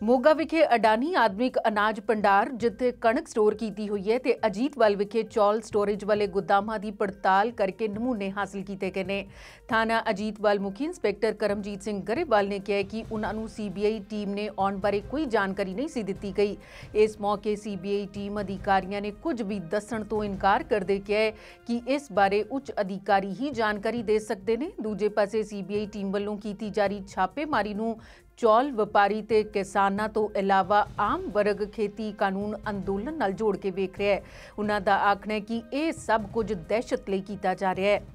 ਮੋਗਾ ਵਿਖੇ ਅਡਾਨੀ ਆਧੁਨਿਕ ਅਨਾਜ ਭੰਡਾਰ ਜਿੱਥੇ ਕਣਕ ਸਟੋਰ ਕੀਤੀ ਹੋਈ ਹੈ ਤੇ ਅਜੀਤਵਾਲ ਵਿਖੇ ਚੌਲ ਸਟੋਰੇਜ ਵਾਲੇ ਗੋਦਾਮਾਂ ਦੀ ਪੜਤਾਲ ਕਰਕੇ ਨਮੂਨੇ ਹਾਸਲ ਕੀਤੇ ਗਏ ਨੇ। ਥਾਣਾ ਅਜੀਤਵਾਲ ਮੁਖੀ ਇੰਸਪੈਕਟਰ ਕਰਮਜੀਤ ਸਿੰਘ ਗਰੇਵਾਲ ਨੇ ਕਿਹਾ ਕਿ ਉਹਨਾਂ ਨੂੰ ਸੀਬੀਆਈ ਟੀਮ ਨੇ ਆਉਣ ਬਾਰੇ ਕੋਈ ਜਾਣਕਾਰੀ ਨਹੀਂ ਸੀ ਦਿੱਤੀ ਗਈ। ਇਸ ਮੌਕੇ ਸੀਬੀਆਈ ਟੀਮ ਅਧਿਕਾਰੀਆਂ ਨੇ ਕੁਝ ਵੀ ਦੱਸਣ ਤੋਂ ਇਨਕਾਰ ਕਰਦੇ ਕਿਹਾ ਕਿ ਇਸ ਬਾਰੇ ਉੱਚ ਅਧਿਕਾਰੀ ਹੀ ਜਾਣਕਾਰੀ ਦੇ ਸਕਦੇ ਨੇ। ਦੂਜੇ ਪਾਸੇ ਸੀਬੀਆਈ ਟੀਮ ਵੱਲੋਂ ਕੀਤੀ ਜਾ ਰਹੀ ਛਾਪੇਮਾਰੀ ਨੂੰ ਚੌਲ ਵਪਾਰੀ ਤੇ ਕਿਸਾਨਾਂ ਤੋਂ ਇਲਾਵਾ ਆਮ ਵਰਗ ਖੇਤੀ ਕਾਨੂੰਨ ਅੰਦੋਲਨ ਨਾਲ ਜੋੜ ਕੇ ਵੇਖ ਰਿਹਾ ਹੈ। ਉਹਨਾਂ ਦਾ ਆਖਣਾ ਹੈ ਕਿ ਇਹ ਸਭ ਕੁਝ ਦਹਿਸ਼ਤ ਲਈ ਕੀਤਾ ਜਾ ਰਿਹਾ ਹੈ।